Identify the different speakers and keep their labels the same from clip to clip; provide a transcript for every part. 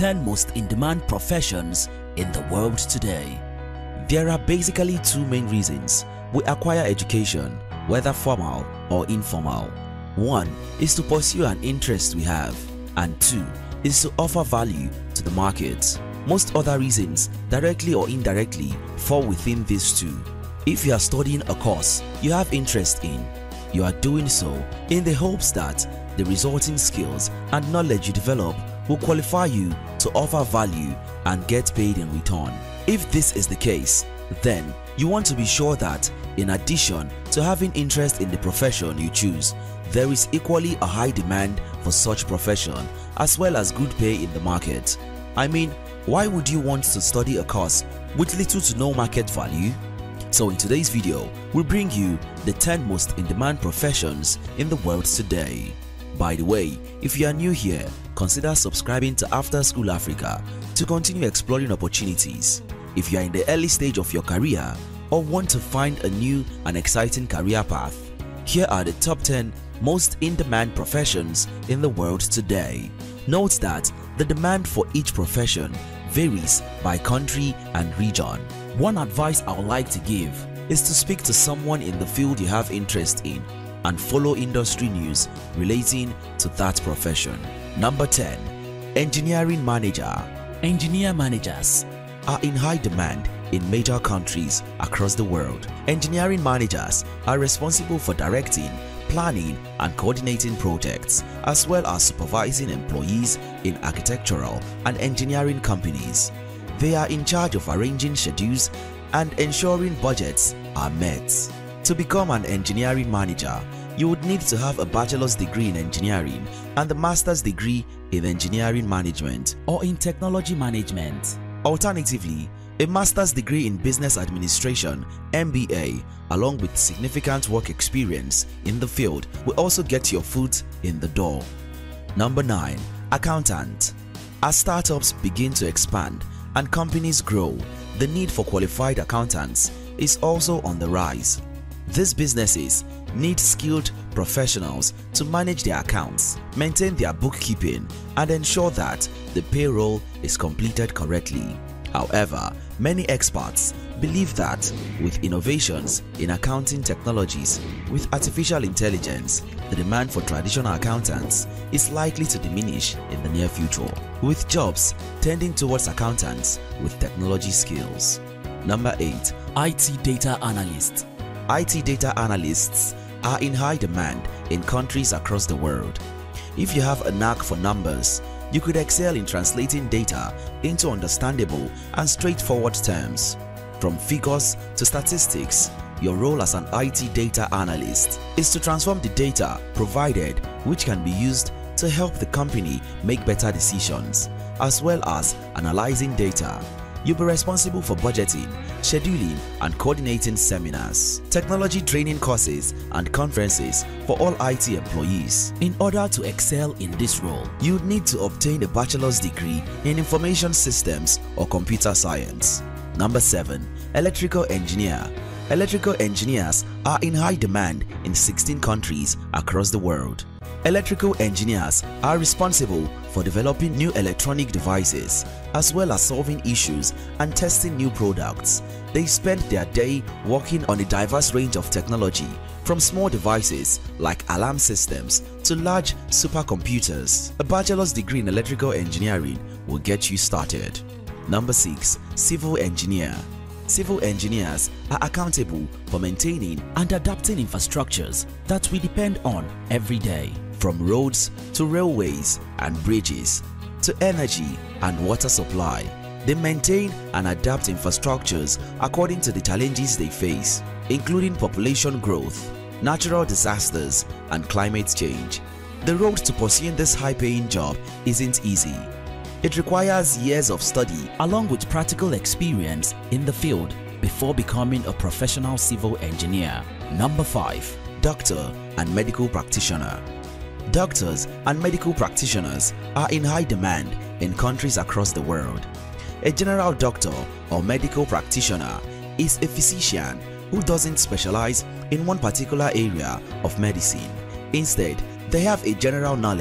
Speaker 1: 10 most in-demand professions in the world today. There are basically two main reasons we acquire education, whether formal or informal. One is to pursue an interest we have, and two is to offer value to the market. Most other reasons, directly or indirectly, fall within these two. If you are studying a course you have interest in, you are doing so in the hopes that the resulting skills and knowledge you develop will qualify you to offer value and get paid in return. If this is the case, then you want to be sure that in addition to having interest in the profession you choose, there is equally a high demand for such profession as well as good pay in the market. I mean, why would you want to study a course with little to no market value? So in today's video, we'll bring you the 10 most in-demand professions in the world today. By the way, if you are new here, consider subscribing to After School Africa to continue exploring opportunities. If you are in the early stage of your career or want to find a new and exciting career path, here are the top 10 most in-demand professions in the world today. Note that the demand for each profession varies by country and region. One advice I would like to give is to speak to someone in the field you have interest in and follow industry news relating to that profession. Number 10. Engineering Manager. Engineer managers are in high demand in major countries across the world. Engineering managers are responsible for directing, planning and coordinating projects, as well as supervising employees in architectural and engineering companies. They are in charge of arranging schedules and ensuring budgets are met. To become an engineering manager, you would need to have a bachelor's degree in engineering and a master's degree in engineering management or in technology management. Alternatively, a master's degree in business administration (MBA) along with significant work experience in the field will also get your foot in the door. Number 9. Accountant. As startups begin to expand and companies grow, the need for qualified accountants is also on the rise. These businesses need skilled professionals to manage their accounts, maintain their bookkeeping, and ensure that the payroll is completed correctly. However, many experts believe that with innovations in accounting technologies with artificial intelligence, the demand for traditional accountants is likely to diminish in the near future, with jobs tending towards accountants with technology skills. Number 8. IT Data Analyst. IT data analysts are in high demand in countries across the world. If you have a knack for numbers, you could excel in translating data into understandable and straightforward terms. From figures to statistics, your role as an IT data analyst is to transform the data provided, which can be used to help the company make better decisions, as well as analyzing data. You'll be responsible for budgeting, scheduling, and coordinating seminars, technology training courses, and conferences for all IT employees. In order to excel in this role, you need to obtain a bachelor's degree in information systems or computer science. Number 7. Electrical Engineer. Electrical engineers are in high demand in 16 countries across the world. Electrical engineers are responsible for developing new electronic devices as well as solving issues and testing new products. They spend their day working on a diverse range of technology, from small devices like alarm systems to large supercomputers. A bachelor's degree in electrical engineering will get you started. Number 6. Civil Engineer. Civil engineers are accountable for maintaining and adapting infrastructures that we depend on every day. From roads to railways and bridges to energy and water supply, they maintain and adapt infrastructures according to the challenges they face, including population growth, natural disasters, and climate change. The road to pursuing this high-paying job isn't easy. It requires years of study along with practical experience in the field before becoming a professional civil engineer. Number 5. Doctor and medical practitioner. Doctors and medical practitioners are in high demand in countries across the world. A general doctor or medical practitioner is a physician who doesn't specialize in one particular area of medicine. Instead, they have a general knowledge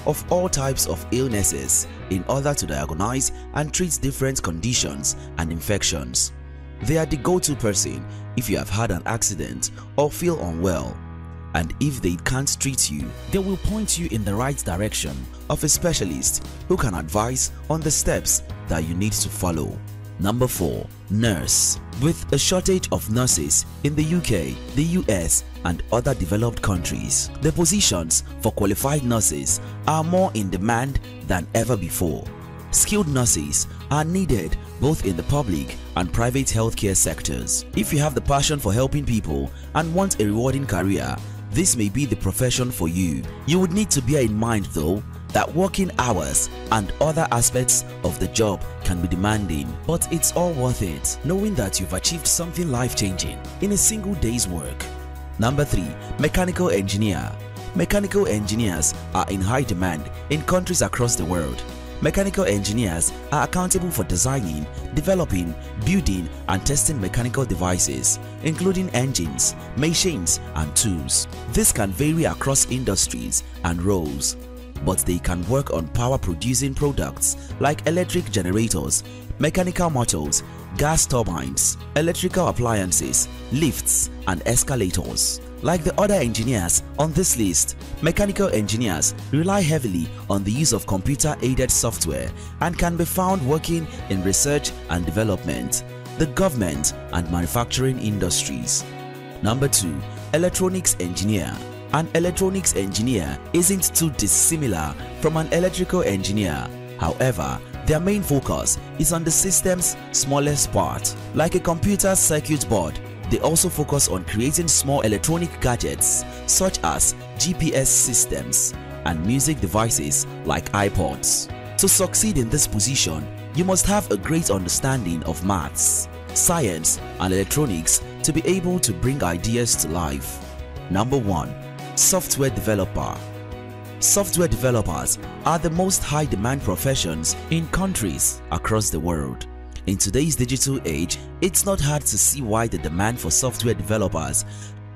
Speaker 1: of all types of illnesses in order to diagnose and treat different conditions and infections. They are the go-to person if you have had an accident or feel unwell. And if they can't treat you, they will point you in the right direction of a specialist who can advise on the steps that you need to follow. Number 4. Nurse. With a shortage of nurses in the UK, the US and other developed countries, the positions for qualified nurses are more in demand than ever before. Skilled nurses are needed both in the public and private healthcare sectors. If you have the passion for helping people and want a rewarding career, this may be the profession for you. You would need to bear in mind though that working hours and other aspects of the job can be demanding, but it's all worth it, knowing that you've achieved something life-changing in a single day's work. Number 3. Mechanical engineer. Mechanical engineers are in high demand in countries across the world. Mechanical engineers are accountable for designing, developing, building and testing mechanical devices, including engines, machines and tools. This can vary across industries and roles, but they can work on power-producing products like electric generators, mechanical motors, gas turbines, electrical appliances, lifts and escalators. Like the other engineers on this list, mechanical engineers rely heavily on the use of computer-aided software and can be found working in research and development, the government and manufacturing industries. Number 2. Electronics engineer. An electronics engineer isn't too dissimilar from an electrical engineer. However, their main focus is on the system's smallest part. Like a computer circuit board, they also focus on creating small electronic gadgets such as GPS systems and music devices like iPods. To succeed in this position, you must have a great understanding of maths, science and electronics to be able to bring ideas to life. Number 1. Software developer. Software developers are the most high-demand professions in countries across the world. In today's digital age, it's not hard to see why the demand for software developers.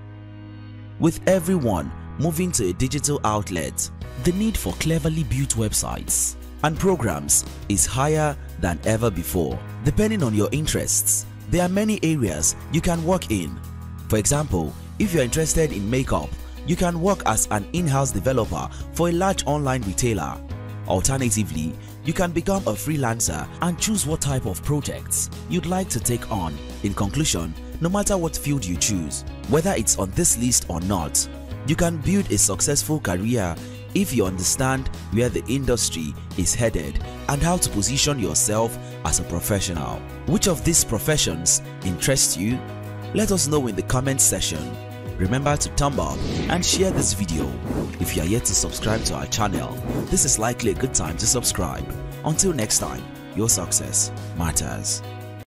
Speaker 1: With everyone moving to a digital outlet, the need for cleverly built websites and programs is higher than ever before. Depending on your interests, there are many areas you can work in. For example, if you're interested in makeup, you can work as an in-house developer for a large online retailer. Alternatively, you can become a freelancer and choose what type of projects you'd like to take on. In conclusion, no matter what field you choose, whether it's on this list or not, you can build a successful career if you understand where the industry is headed and how to position yourself as a professional. Which of these professions interests you? Let us know in the comment section. Remember to thumb up and share this video. If you are yet to subscribe to our channel, this is likely a good time to subscribe. Until next time, your success matters.